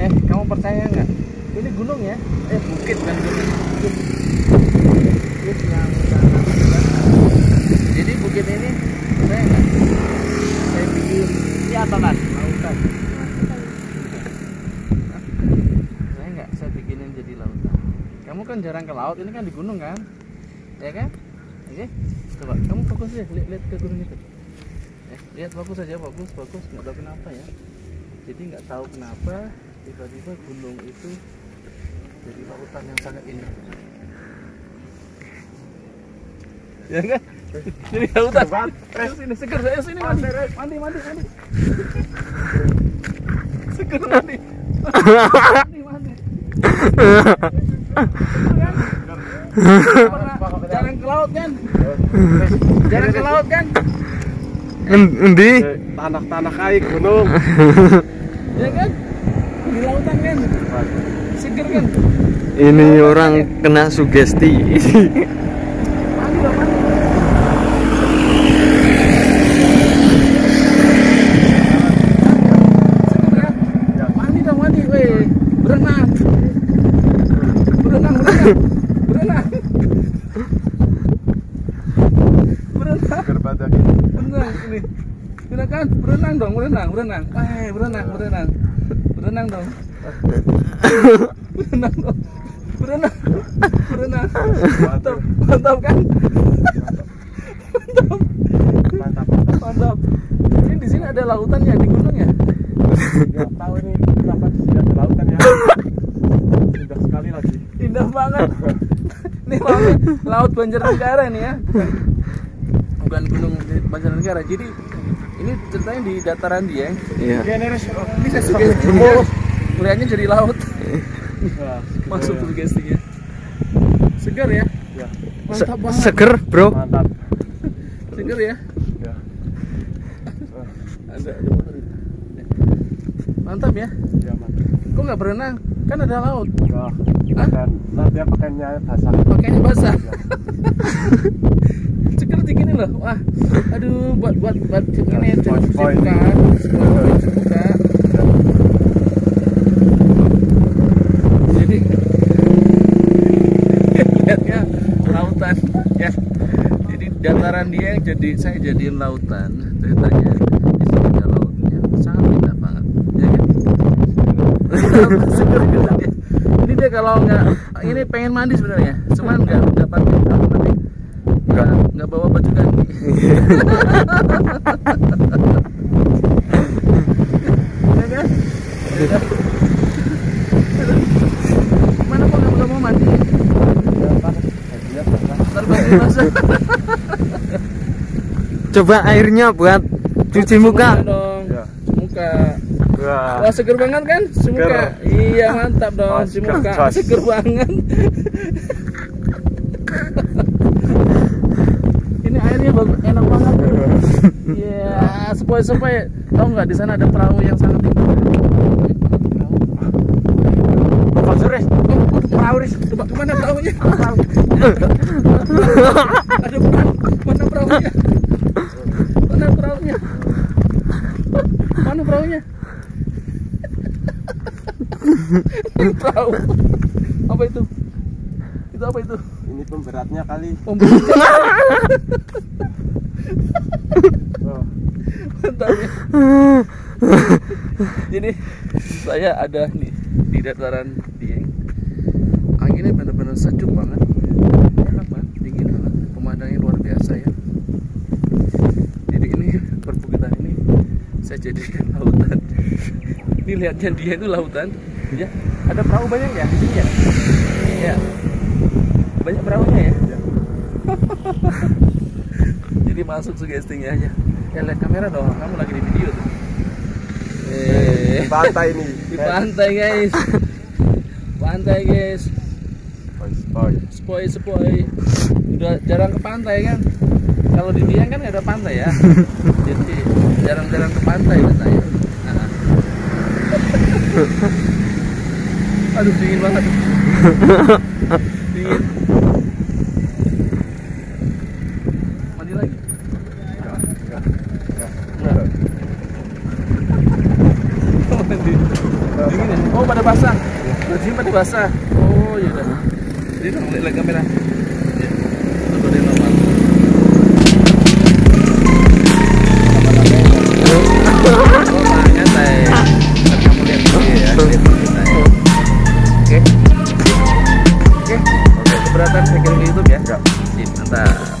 Kamu percaya nggak? Ini gunung ya? Bukit kan gunung. Bukit yang sangat besar. Jadi bukit ini, percaya nggak? Saya bikin ini apa kan? Lautan. Percaya nggak? Saya bikinin jadi lautan. Kamu kan jarang ke laut, ini kan di gunung kan? Ya kan? Oke? Coba kamu fokus aja, lihat ke gunung itu. Lihat fokus aja, fokus. Nggak tahu kenapa ya. Jadi nggak tahu kenapa tiba-tiba gunung itu jadi lautan yang sangat indah. Ya kan? Jadi lautan. Sini seger, saya sini mandi. Seger mandi. Jarang ke laut kan? Jarang ke laut kan? Endi? Tanah air gunung. Ya kan? Di lautan kan? Seger kan? Ini orang kena sugesti. Mandi dong, mandi. Seger ya? Mandi dong, mandi. Weh, berenang. Berenang. Seger badak. Berenang ini. Silakan berenang dong, berenang. Berenang dong. Berenang. Mantap kan? Mantap. Ini di sini ada lautan ya di gunung ya? Nggak tahu ini kenapa di sini ada lautan ya. Indah sekali lagi. Indah banget. Ini laut Banjarnegara nih ya, bukan gunung Banjarnegara. Jadi ini ceritanya di dataran Dieng. Iya. Ini saya sugestinya kelihatannya jadi laut. Masuk sugestinya. Segar ya? Ya. Mantap banget. Seger, bro. Mantap. Segar ya? Ya. Ada motor. Mantap ya? Ya mantap. Kok nggak berenang? Kan ada laut. Ya. Dan nanti pakaiannya basah. Pakainya basah. Seger gini loh. Wah. Aduh, buat ini Spoi. buka. Jadi lihatnya lautan ya. Jadi dataran dia jadi saya jadiin lautan. Ceritanya di sini ada lautnya. Sangat indah banget. Ya kan? Seger gitu dia. Ini dia kalau nggak ini pengen mandi sebenarnya. Cuman nggak pakai apa namanya? Nggak bawa baju ganti. Ya kan? Mana kok nggak mau mandi? Terbagi basah. Coba airnya buat cuci muka. Dong. Ya. Muka. Wah. Wah, seger banget kan? Semuka. Iya, mantap dong. Wah, Semuka. seger, Seger banget. Ini airnya bagus, enak banget. Iya, sepoi-sepoi. Tahu nggak di sana ada perahu yang sangat tinggi. Bapak Suris. Perahu, Riz. Coba kemana perahunya? Perahu. Ada perahu. Mana perahunya? Mana perahunya? Mana perahunya? Ini perahu. Apa itu? Itu apa itu? Ini pemberatnya kali. Oh. Mantap ya. Jadi saya ada nih di dataran Dieng. Anginnya benar-benar sejuk banget. Enak banget, dingin banget. Pemandangannya luar biasa ya. Jadi ini perbukitan ini saya jadikan lautan. Ini lihatnya dia itu lautan. Ya, ada perahu banyak ya di sini ya. Ya. Banyak perahunya ya. Ya. Jadi masuk sugestinya aja. Ya lihat kamera dong, kamu lagi di video tuh. Di pantai ini. Di pantai guys. Pantai guys. Sepoi. Udah jarang ke pantai kan. Kalau di Dieng kan nggak ada pantai ya. Jadi jarang-jarang ke pantai katanya. Nah. Aduh dingin banget. Dingin. Mandi lagi. Mandi. Dingin ya? Oh, pada basah. Berarti pada basah. Oh, ya udah. Jadi dong lihat kamera. Ya. Itu dari normal. Oh, nyantai. Ntar kamu lihat dulu ya, lihat kita ya. Oke. Oke. Oke, keberatan saya kirim ke YouTube ya? Enggak. Sip, mantap.